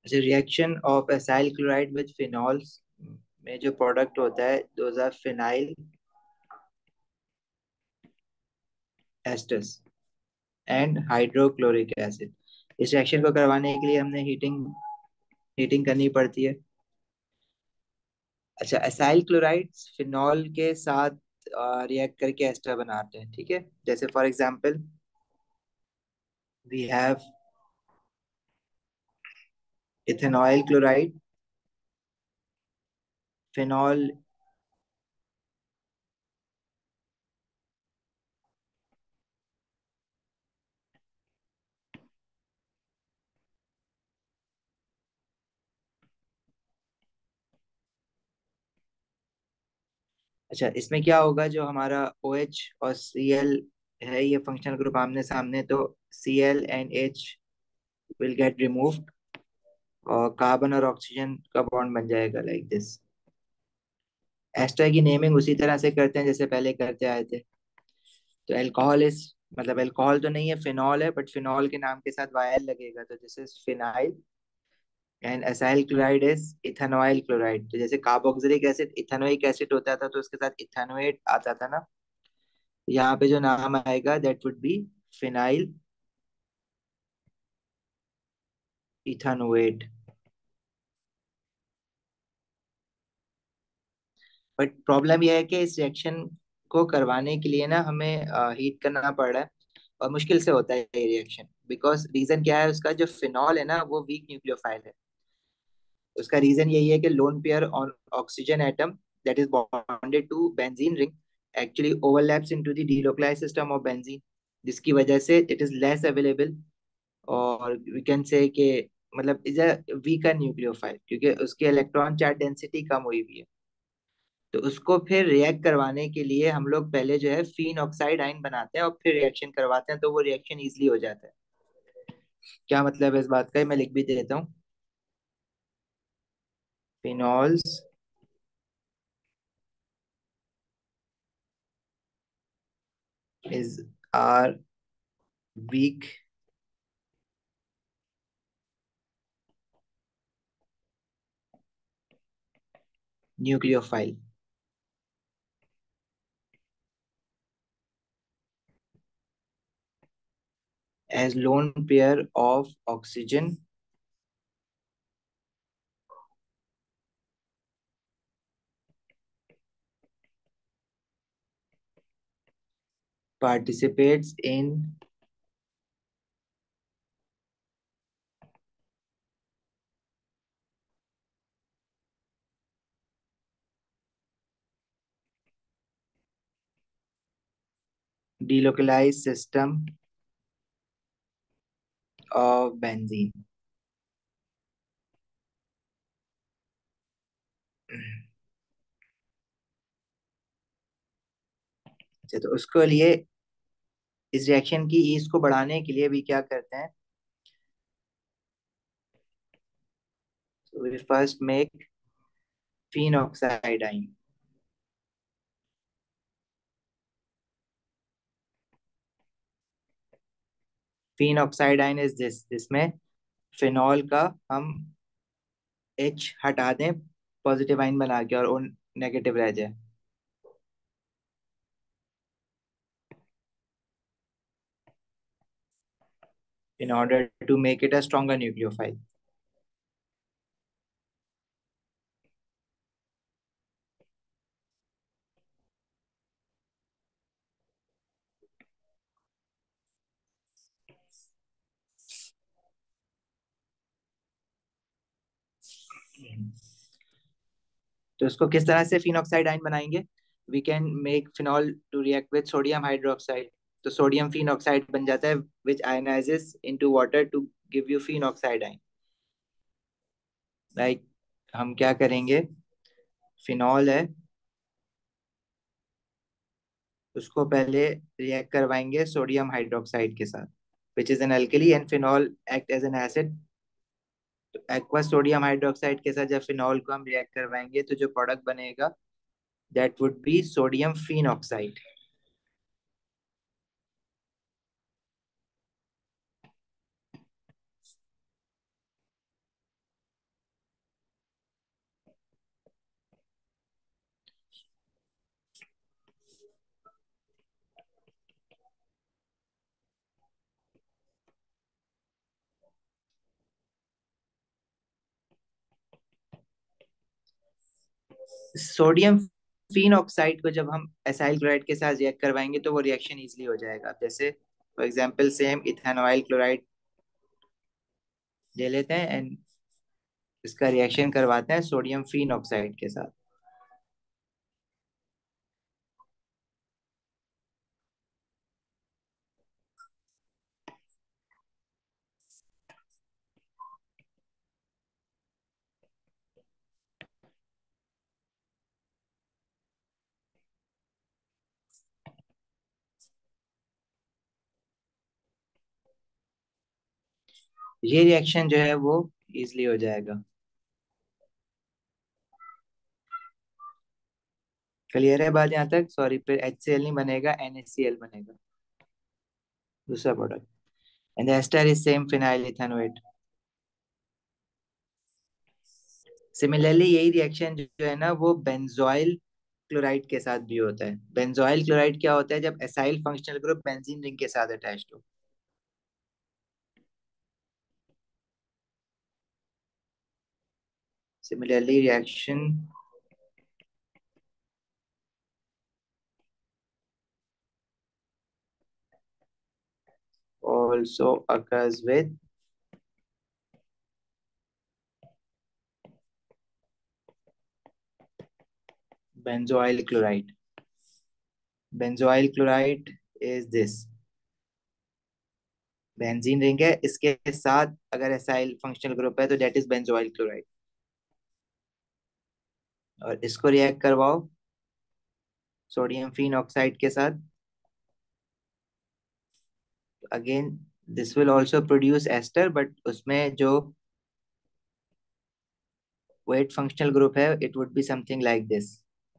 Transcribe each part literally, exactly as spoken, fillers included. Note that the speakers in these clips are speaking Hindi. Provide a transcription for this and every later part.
अच्छा, reaction of acyl chloride with phenols में जो प्रोडक्ट होता है those are phenyl esters and hydrochloric acid. इस रिएक्शन को करवाने के लिए हमने हीटिंग हीटिंग करनी पड़ती है। अच्छा, एसाइल क्लोराइड फिनॉल के साथ रिएक्ट करके एस्टर बनाते हैं, ठीक है। जैसे for example we have ethanoyl chloride, phenol. अच्छा, इसमें क्या होगा, जो हमारा OH और Cl है, ये फंक्शनल ग्रुप आमने सामने, तो Cl and H will get removed और कार्बन और ऑक्सीजन का बॉन्ड बन जाएगा लाइक दिस। एस्टर की नेमिंग उसी तरह से करते हैं जैसे पहले करते आए थे। तो अल्कोहल इज, मतलब अल्कोहल तो नहीं है, फिनॉल है, बट फिनॉल के नाम के साथ वायल लगेगा, तो this is phenyl. And acyl chloride is ethanoyl chloride. तो जैसे कार्बोक्सिलिक एसिड इथेनोइक एसिड होता था तो उसके साथ इथेनोएट आता था ना, यहाँ पे जो नाम आएगा that would be phenyl ethanoate. But problem यह है कि इस रिएक्शन को करवाने के लिए ना हमें हीट करना पड़ रहा है, और मुश्किल से होता है ये रिएक्शन। बिकॉज रीजन क्या है, उसका जो फिनॉल है ना वो वीक न्यूक्लियोफाइल है। उसका रीजन यही है कि lone pair on oxygen atom that is bonded to benzene ring actually overlaps into the delocalised system of benzene, जिसकी वजह से इट इज लेस अवेलेबल। और वी कैन से कि मतलब इज अ वीकर न्यूक्लियोफाइल, क्योंकि उसकी इलेक्ट्रॉन चार्ज डेंसिटी कम हुई हुई है। तो उसको फिर रिएक्ट करवाने के लिए हम लोग पहले जो है फीन ऑक्साइड आयन बनाते हैं और फिर रिएक्शन करवाते हैं, तो वो रिएक्शन इजीली हो जाता है। क्या मतलब है इस बात का, मैं लिख भी देता हूँ। Phenols is are weak nucleophile as lone pair of oxygen participates in delocalized system of benzene। अच्छा, तो उसको लिए इस रिएक्शन की ईज को बढ़ाने के लिए भी क्या करते हैं, so we first make phenoxide ion। phenoxide ion is this, जिसमें फिनॉल का हम H हटा दें पॉजिटिव आयन बना के और वो नेगेटिव रह जाए, in order to make it a stronger nucleophile। तो इसको किस तरह से फिनॉक्साइड आयन बनाएंगे, we can make phenol to react with sodium hydroxide. तो सोडियम फिनॉक्साइड बन जाता है which ionises into water to give you phenoxide ion. Like हम क्या करेंगे, फिनॉल है, उसको पहले रिएक्ट करवाएंगे सोडियम हाइड्रोक्साइड के साथ which is an alkali, and phenol act as an acid. Aqua sodium hydroxide के साथ जब फिनॉल को हम रिएक्ट करवाएंगे तो जो प्रोडक्ट बनेगा that would be sodium phenoxide. Sodium phenoxide को जब हम एसाइल क्लोराइड के साथ रिएक्ट करवाएंगे तो वो रिएक्शन इजीली हो जाएगा। जैसे for example same ethanoyl chloride ले लेते हैं एंड इसका रिएक्शन करवाते हैं सोडियम फिन ऑक्साइड के साथ। ये रिएक्शन जो है वो इजीली हो जाएगा। क्लियर है बात यहाँ तक? सॉरी, फिर एच सी एल नहीं बनेगा, एन ए सी एल बनेगा, दूसरा product. And the ester is same phenyl ethanoate. Similarly यही रिएक्शन जो जो है ना वो बेंजोइल क्लोराइड के साथ भी होता है। बेंजोइल क्लोराइड क्या होता है? जब acyl functional group benzene ring के साथ अटैच्ड हो। Similarly reaction also occurs with benzoyl chloride. Benzoyl chloride is this, benzene ring है, इसके साथ अगर एसाइल फंक्शनल ग्रुप है तो दैट इज बेंजोइल क्लोराइड। और इसको रिएक्ट करवाओ सोडियम फिन ऑक्साइड के साथ, again this will also produce ester, but उसमें जो वेट फंक्शनल ग्रुप है it would be something like this.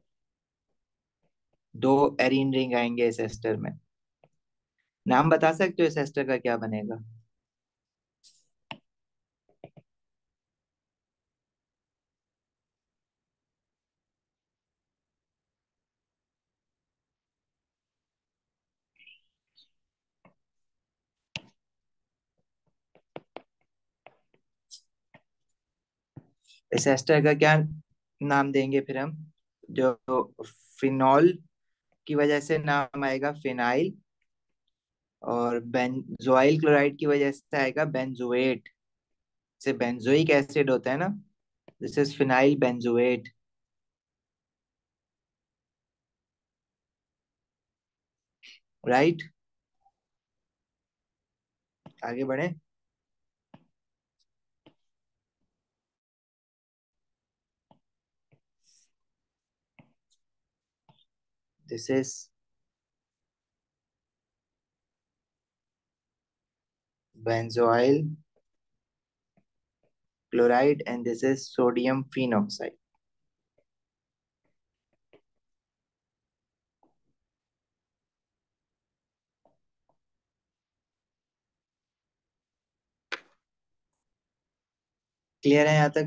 दो एरीन रिंग आएंगे इस एस्टर में। नाम बता सकते हो इस एस्टर का क्या बनेगा? इस एस्टर का क्या नाम देंगे फिर हम? जो फिनॉल की वजह से नाम आएगा फिनाइल, और बेंजोइल क्लोराइड की वजह से आएगा बेंजोएट। से बेंजोइक एसिड होता है ना, this is phenyl benzoate. Right, आगे बढ़े। This is benzoyl chloride and this is sodium phenoxide. Clear है यहाँ तक?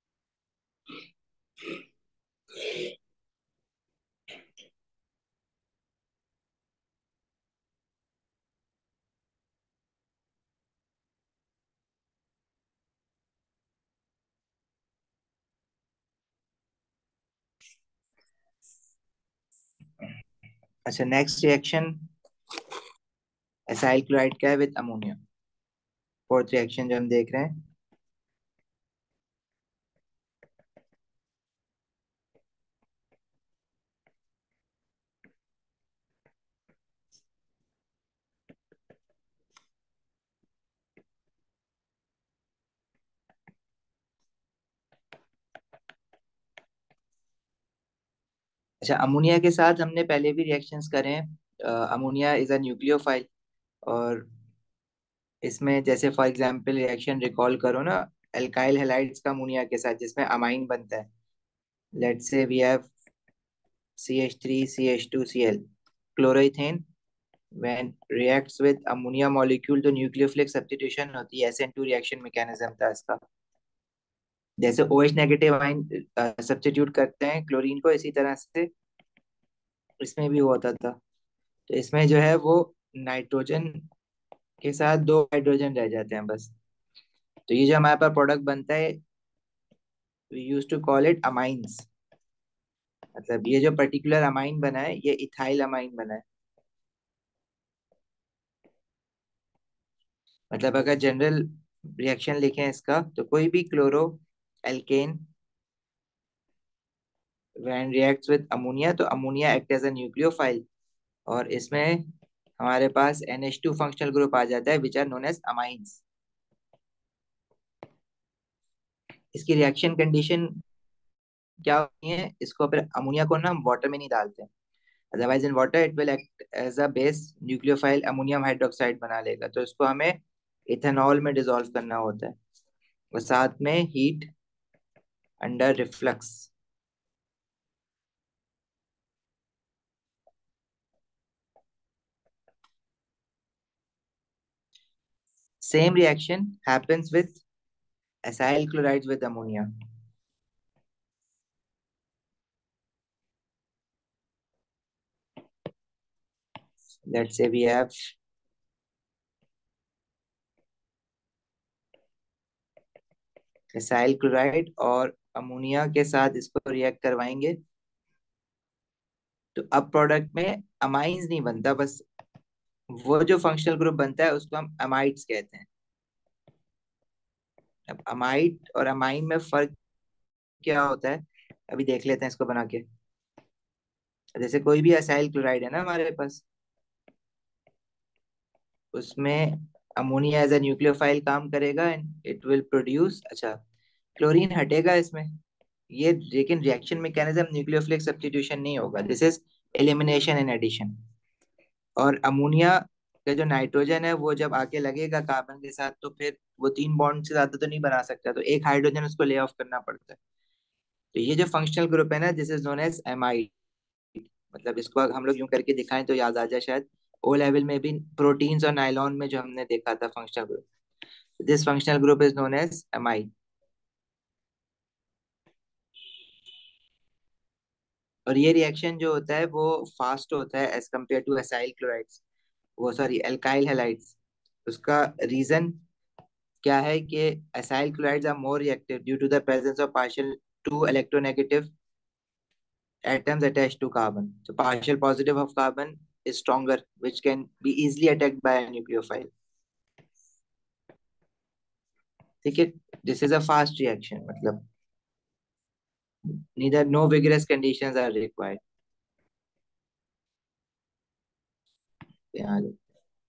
अच्छा, नेक्स्ट रिएक्शन एसाइल क्लोराइड का है विद अमोनिया। फोर्थ रिएक्शन जो हम देख रहे हैं। अच्छा, अमोनिया के साथ हमने पहले भी रिएक्शंस करे हैं। अमोनिया इज अ न्यूक्लियोफाइल, और इसमें जैसे फॉर एग्जांपल रिएक्शन रिकॉल करो ना, एल्काइल हैलाइड्स का अमोनिया के साथ जिसमें अमाइन बनता है। Let's say we have C H three C H two C L, chloroethane when reacts with ammonia molecule तो न्यूक्लियोफिलिक सब्स्टिट्यूशन होती है। S N two reaction mechanism था इसका। जैसे OH नेगेटिव आयन सब्स्टिट्यूट करते हैं क्लोरीन को, इसी तरह से इसमें भी होता था। तो इसमें जो है वो नाइट्रोजन के साथ दो हाइड्रोजन रह जाते हैं बस। तो ये जो हमारे पास प्रोडक्ट बनता है, we use to call it amines. मतलब ये जो पर्टिकुलर अमाइन बना है ये इथाइल अमाइन बना है। मतलब अगर जनरल रिएक्शन लिखें इसका, तो कोई भी chloro alkane when reacts with ammonia, तो ammonia act as a nucleophile, और इसमें हमारे पास N H two functional group आ जाता है which are known as amines. इसकी रिएक्शन कंडीशन क्या होती है, इसको फिर अमोनिया को ना हम वाटर में नहीं डालते हैं, otherwise in water it will act as a base nucleophile ammonium hydroxide बना लेगा, तो इसको हमें इथेनॉल में डिसॉल्व करना होता है, और साथ में heat under reflux. Same reaction happens with acyl chlorides with ammonia. Let's say we have acyl chloride और अमोनिया के साथ इसको रिएक्ट करवाएंगे, तो अब प्रोडक्ट में अमाइंस नहीं बनता, बस वो जो फंक्शनल ग्रुप बनता है उसको हम अमाइड्स कहते हैं। अब अमाइड और अमाइन में फर्क क्या होता है, अभी देख लेते हैं इसको बना के। जैसे कोई भी असाइल क्लोराइड है ना हमारे पास, उसमें अमोनिया एज अ न्यूक्लियोफाइल काम करेगा एंड इट विल प्रोड्यूस, अच्छा क्लोरीन हटेगा इसमें, ये लेकिन रिएक्शन मैकेनिज्म न्यूक्लियोफिलिक सब्स्टिट्यूशन नहीं होगा, this is elimination and addition. और अमोनिया का जो नाइट्रोजन है वो जब आके लगेगा कार्बन के साथ, तो फिर वो तीन बॉन्ड से ज्यादा तो नहीं बना सकता, तो एक हाइड्रोजन उसको ले ऑफ करना पड़ता है। तो ये जो फंक्शनल ग्रुप है ना, this is known as amide. मतलब इसको अगर हम लोग यूं करके दिखाएं तो याद आ जाए शायद, ओ लेवल में भी प्रोटीन्स और नाइलॉन में जो हमने देखा था functional group, this functional group is known as amide. और ये रिएक्शन जो होता है वो फास्ट होता है as compared to acyl chlorides, वो सॉरी एल्काइल हैलाइड्स। उसका रीजन क्या है कि acyl chlorides are more reactive due to the presence of partial two electronegative atoms attached to carbon. So partial positive of carbon is stronger, which can be easily attacked by a nucleophile. ठीक है, this is a fast reaction, मतलब neither no vigorous conditions are required. यहाँ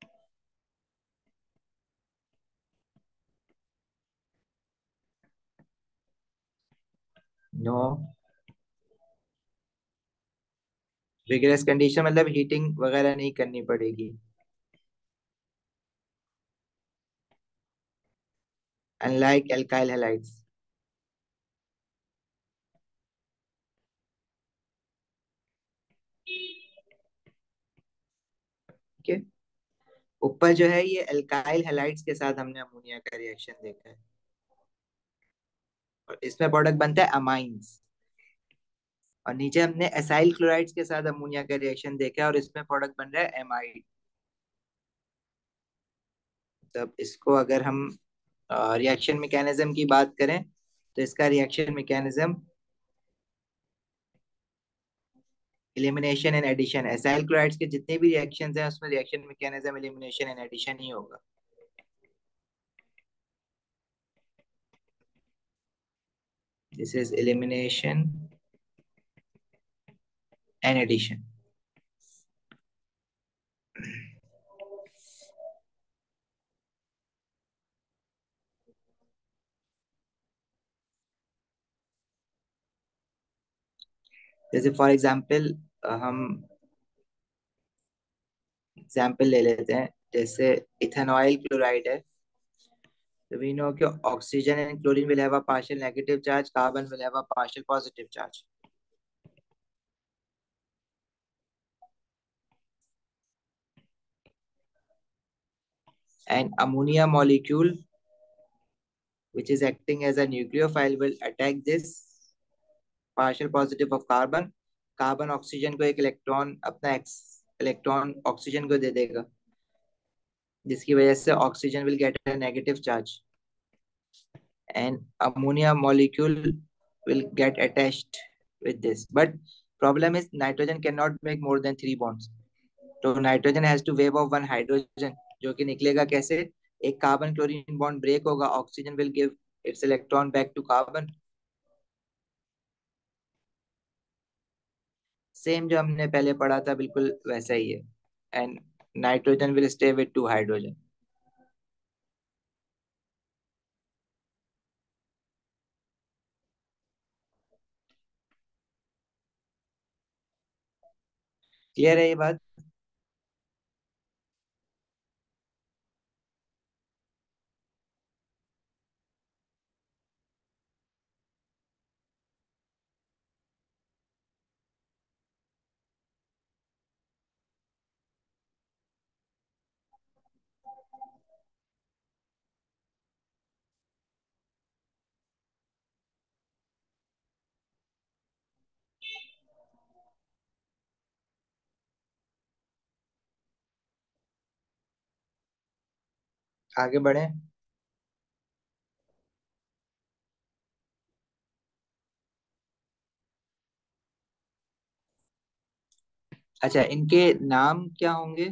no vigorous condition मतलब हीटिंग वगैरह नहीं करनी पड़ेगी, unlike alkyl halides. ठीक है, ऊपर जो है ये अल्काइल हैलाइड्स के साथ हमने अमोनिया का रिएक्शन देखा है, और इसमें प्रोडक्ट बनता है अमाइंस। और नीचे हमने एसाइल क्लोराइड्स के साथ अमोनिया का रिएक्शन देखा है, और इसमें प्रोडक्ट बन रहा है एमाइड। तब इसको अगर हम रिएक्शन मैकेनिज्म की बात करें, तो इसका reaction mechanism elimination and addition, acyl chlorides के जितने भी रिएक्शंस हैं उसमें reaction mechanism elimination and addition ही होगा। This is elimination and addition. जैसे फॉर एग्जांपल हम एग्जांपल ले लेते हैं, जैसे इथेनॉइल क्लोराइड है, तो वी नो कि oxygen and chlorine will have a partial negative charge, carbon will have a partial positive charge. And ammonia molecule which is acting as a nucleophile will attack this partial positive of carbon, carbon oxygen को एक इलेक्ट्रॉन अपना इलेक्ट्रॉन ऑक्सीजन को दे देगा, जिसकी वजह से oxygen will get a negative charge, and ammonia molecule will get attached with this, but problem is nitrogen can not make more than three bonds. तो nitrogen has to wave off one hydrogen, जो कि निकलेगा कैसे? एक कार्बन क्लोरीन बॉन्ड ब्रेक होगा, oxygen will give its electron back to carbon. Same जो हमने पहले पढ़ा था बिल्कुल वैसा ही है। And nitrogen will stay with two hydrogen. Clear है ये बात? आगे बढ़े। अच्छा, इनके नाम क्या होंगे?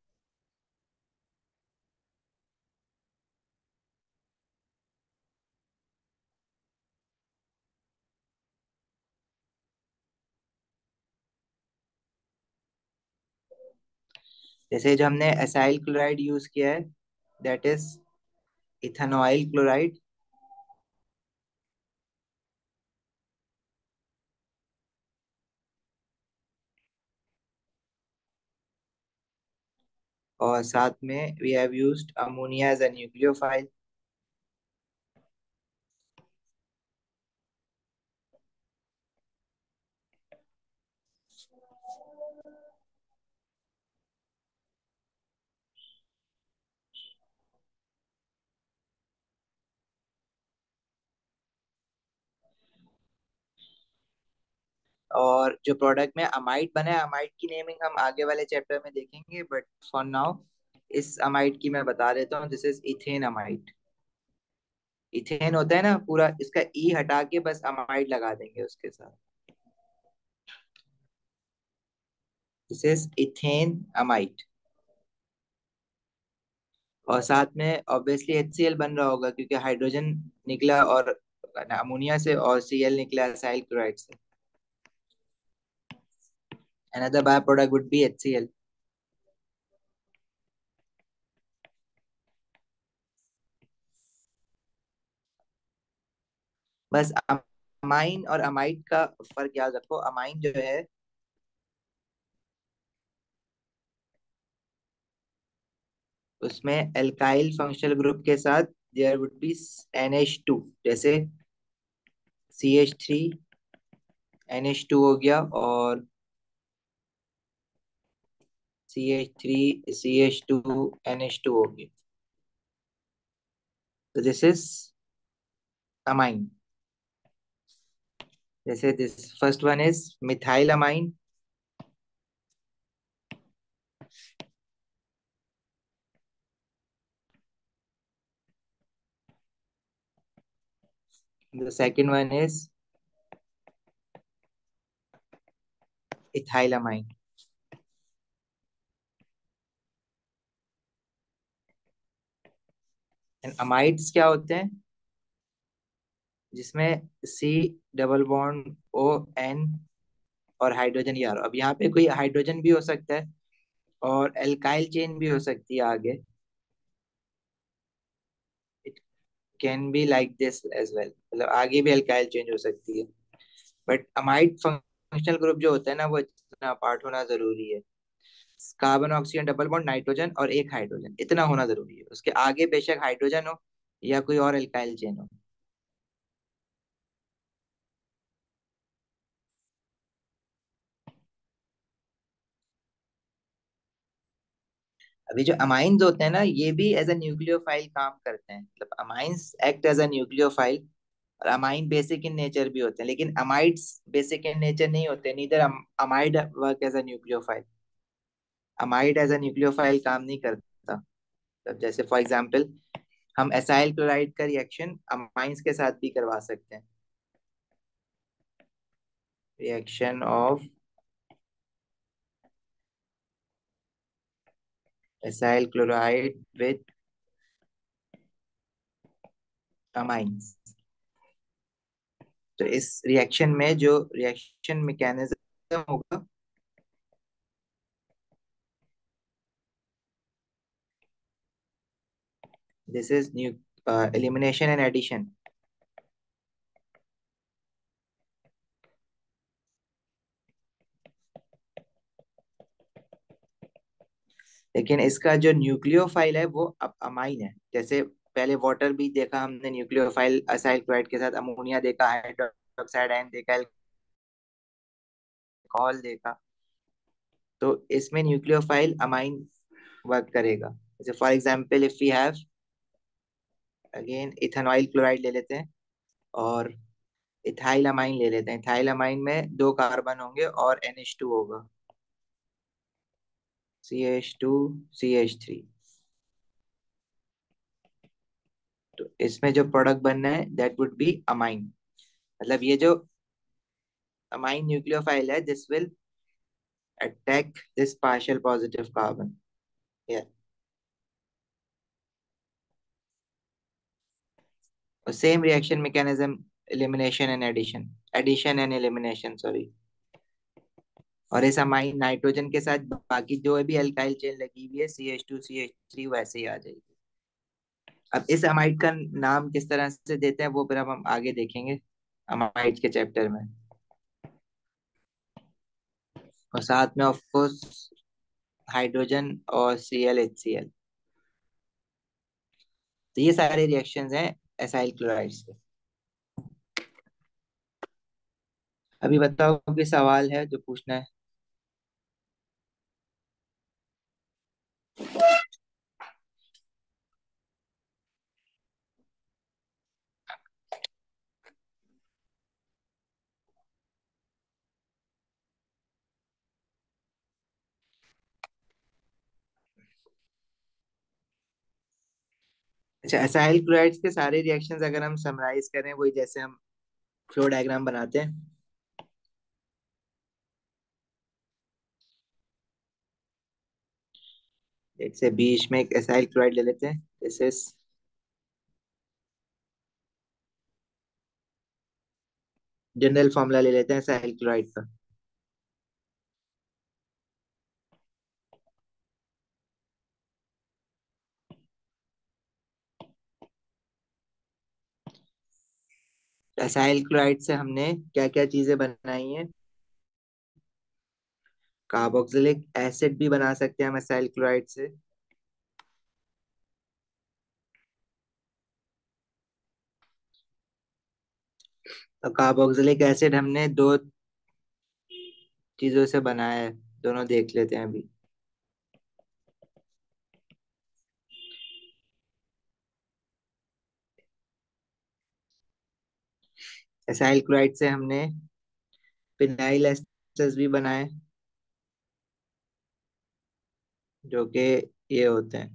जैसे जो हमने एसाइल क्लोराइड यूज किया है, दैट इज इथेनॉइल क्लोराइड। और साथ में we have used ammonia as a nucleophile. और जो प्रोडक्ट में अमाइड बना है, अमाइड की नेमिंग हम आगे वाले चैप्टर में देखेंगे, बट फॉर नाउ इस अमाइड की मैं बता देता हूँ। This is ethane amide. Ethane होता है ना पूरा, इसका ई हटा के बस अमाइड लगा देंगे उसके साथ। This is ethane amide. और साथ में ऑब्वियसली एच सी एल बन रहा होगा, क्योंकि हाइड्रोजन निकला और अमोनिया से, और सी एल निकला असाइल क्लोराइड से। Another by product would be H C L. बस अमाइन और अमाइड का फर्क याद रखो। अमाइन जो है उसमें एल्काइल फंक्शनल ग्रुप के साथ there would be N H two. जैसे C H three N H two हो गया, और C H three C H two N H two हो गया। तो दिस इज अमाइन। जैसे this first one is methyl amine. The second one is ethyl amine. And amides क्या होते हैं? जिसमें C double bond O N और हाइड्रोजन यार। अब यहाँ पे कोई हाइड्रोजन भी हो सकता है, और एल्काइल चेन भी हो सकती है आगे। It can be like this as well, मतलब आगे भी एल्काइल चेंज हो सकती है। बट अमाइड फंक्शनल ग्रुप जो होता है ना, वो इतना पार्ट होना जरूरी है। Carbon oxygen double bond, nitrogen और एक हाइड्रोजन, इतना होना जरूरी है। उसके आगे बेशक हाइड्रोजन हो या कोई और एल्काइल चेन हो। अभी जो अमाइंस होते हैं ना, ये भी एज अ न्यूक्लियोफाइल काम करते हैं। मतलब amines act as a nucleophile, और अमाइन बेसिक इन नेचर भी होते हैं, लेकिन अमाइड्स बेसिक इन नेचर नहीं होते। Neither amide work as a nucleophile. Amide as a nucleophile काम नहीं करता। तब जैसे फॉर एग्जांपल हम एसाइल क्लोराइड का रिएक्शन अमाइंस के साथ भी करवा सकते हैं। Reaction of acyl chloride with amines. तो इस रिएक्शन में जो रिएक्शन मैकेनिज्म होगा, this is new elimination and addition. लेकिन इसका जो न्यूक्लियोफाइल है वो अब अमाइन है। जैसे पहले वाटर भी देखा हमने न्यूक्लियोफाइल असाइल क्लोराइड के साथ, अमोनिया देखा, हाइड्रोक्साइड आयन देखा, अल्कोहल देखा। तो इसमें न्यूक्लियोफाइल अमाइन वर्क करेगा। जैसे for example if we have again ethanoyl chloride ले लेते हैं और इथाइल अमाइन ले लेते हैं। इथाइल अमाइन में दो कार्बन होंगे और एन एच टू होगा, C H two C H three. तो इसमें जो प्रोडक्ट बनना है दैट वुड बी अमाइन। मतलब ये जो अमाइन न्यूक्लियोफाइल है this will attack this partial positive carbon. Same reaction mechanism, elimination and addition, addition and elimination sorry. और इस अमाइन नाइट्रोजन के साथ बाकी जो भी अल्काइल चेन लगी हुई है C H two C H three वैसे ही आ जाएगी। अब इस अमाइड का नाम किस तरह से देते हैं वो फिर अब हम आगे देखेंगे अमाइड के चैप्टर में। और साथ में ऑफ कोर्स हाइड्रोजन और C L H C L. तो ये सारे रिएक्शंस हैं एसाइल क्लोराइड से। अभी बताओ कोई सवाल है जो पूछना है? अच्छा, एसाइल क्लोराइड्स के सारे रिएक्शंस अगर हम समराइज करें वही जैसे हम फ्लो डायग्राम बनाते हैं। जैसे बीच में एक एसाइल क्लोराइड ले लेते हैं, दिस इज जनरल फॉर्मूला ले लेते हैं एसाइल क्लोराइड का। एसाइल क्लोराइड से हमने क्या क्या चीजें बनाई हैं? कार्बोक्सिलिक एसिड भी बना सकते हैं हम एसाइल क्लोराइड से। तो कार्बोक्सिलिक एसिड हमने दो चीजों से बनाया है, दोनों देख लेते हैं अभी। एसाइल क्लोराइड से हमने फिनाइल एस्टर्स भी बनाए, जो कि ये होते हैं।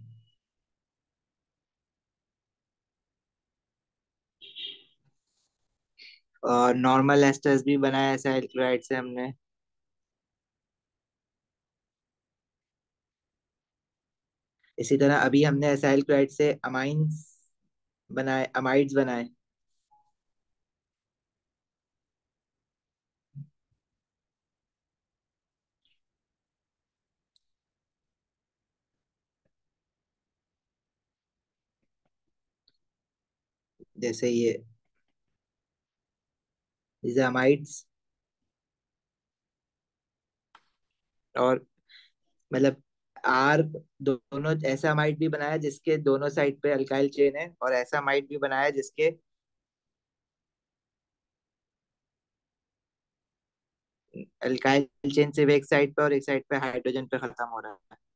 और नॉर्मल एस्टर्स भी बनाए एसाइल क्लोराइड से हमने। इसी तरह अभी हमने एसाइल क्लोराइड से अमाइंस बनाए, अमाइड्स बनाए। जैसे ये जैसे अमाइड्स। और मतलब आर, दोनों ऐसा अमाइड भी बनाया जिसके दोनों साइड पे अल्काइल चेन है, और ऐसा अमाइड भी बनाया जिसके अल्काइल चेन सिर्फ एक साइड पे और एक साइड पे हाइड्रोजन पे खत्म हो रहा है।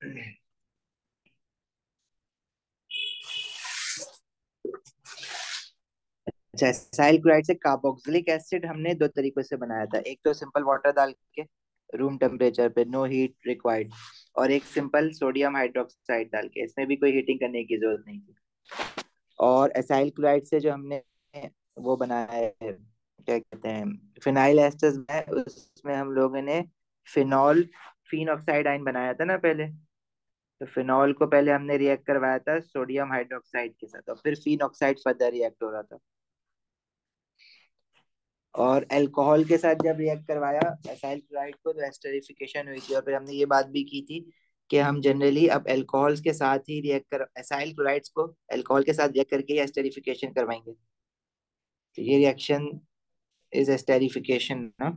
अच्छा, एसाइल क्लोराइड से कार्बोक्सिलिक एसिड हमने दो तरीकों से बनाया था। एक तो सिंपल वाटर डाल के रूम टेम्परेचर पे, नो हीट रिक्वायर्ड। और एक सिंपल सोडियम हाइड्रोक्साइड डाल के, इसमें भी कोई हीटिंग करने की जरूरत नहीं थी। और एसाइल क्लोराइड से जो हमने वो बनाया है, क्या कहते हैं, फिनाइल एस्टर्स है, उसमें हम लोगों ने फिनॉल फिन ऑक्साइड आयन बनाया था ना पहले। तो फिनॉल को पहले हमने रिएक्ट करवाया था सोडियम हाइड्रोक्साइड के साथ, और फिर फिन ऑक्साइड फर्दर रिएक्ट हो रहा था। और अल्कोहल के साथ जब रिएक्ट करवाया एसाइल क्लोराइड को, तो एस्टरिफिकेशन हुई थी। और फिर हमने ये बात भी की थी कि हम जनरली अब अल्कोहल्स के साथ ही रिएक्ट कर, एसाइल क्लोराइड्स को अल्कोहल के साथ रिएक्ट करके ही एस्टरिफिकेशन करवाएंगे। तो ये रिएक्शन इज एस्टेरिफिकेशन ना।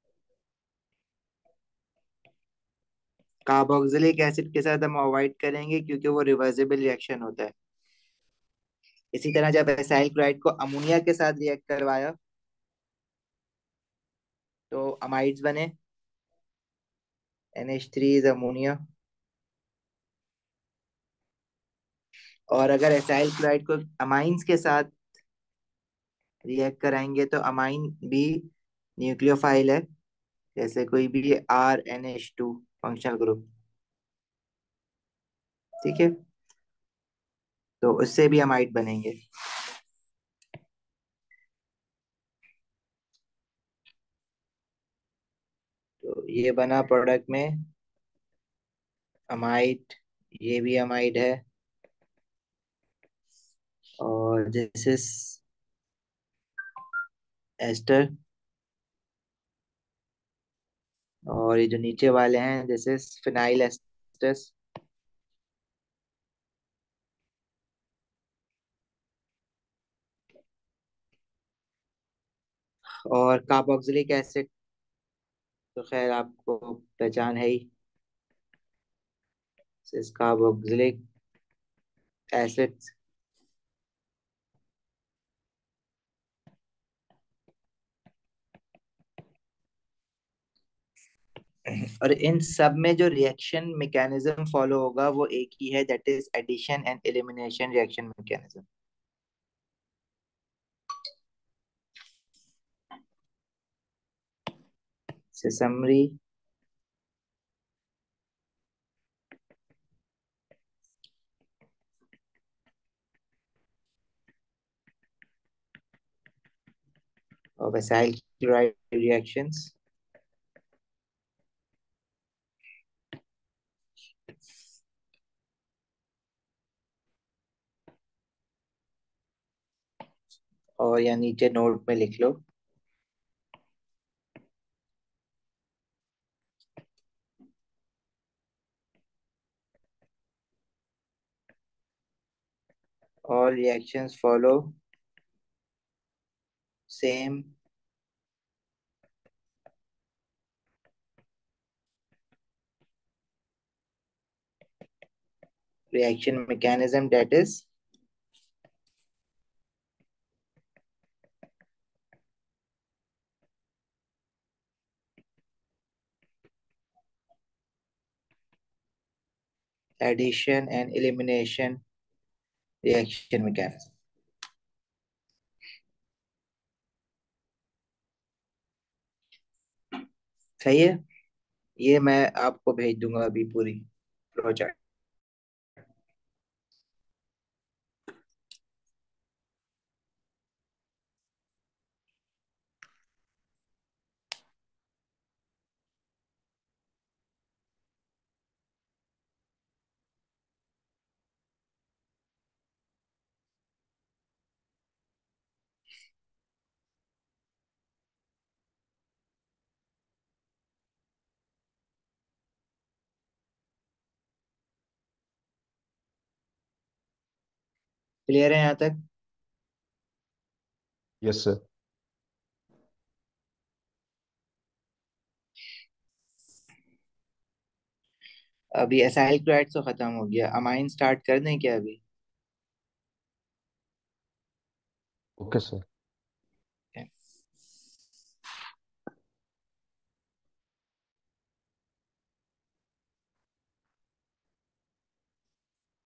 कार्बोक्सिलिक एसिड के साथ हम अवॉइड करेंगे क्योंकि वो रिवर्सिबल रिएक्शन होता है। इसी तरह जब एसाइल क्लोराइड को अमोनिया के साथ रिएक्ट करवाया, तो अमाइड्स बने, N H three is ammonia. और अगर एसाइल क्लोराइड को अमाइंस के साथ रिएक्ट कराएंगे, तो अमाइन भी न्यूक्लियोफाइल है, जैसे कोई भी R N H two functional group. ठीक है, तो उससे भी अमाइड बनेंगे। तो ये बना प्रोडक्ट में अमाइड, ये भी अमाइड है। और दिस इज एस्टर। और ये जो नीचे वाले हैं, दिस इज फिनाइल एस्टर्स। और कार्बोक्सिलिक एसिड तो खैर आपको पहचान है ही, दिस इज कार्बोक्सिलिक एसिड। और इन सब में जो रिएक्शन मैकेनिज्म फॉलो होगा वो एक ही है, that is addition and elimination reaction mechanism. से summary, of acyl chloride reactions. और या नीचे नोट में लिख लो। all reactions follow same reaction mechanism, that is addition and elimination reaction mechanism। सही है। ये मैं आपको भेज दूंगा अभी पूरी प्रोजेक्ट। क्लियर है यहाँ तक? Yes sir. अभी एसाइल क्लोराइड तो खत्म हो गया, अमाइन स्टार्ट कर दें क्या अभी? Okay sir.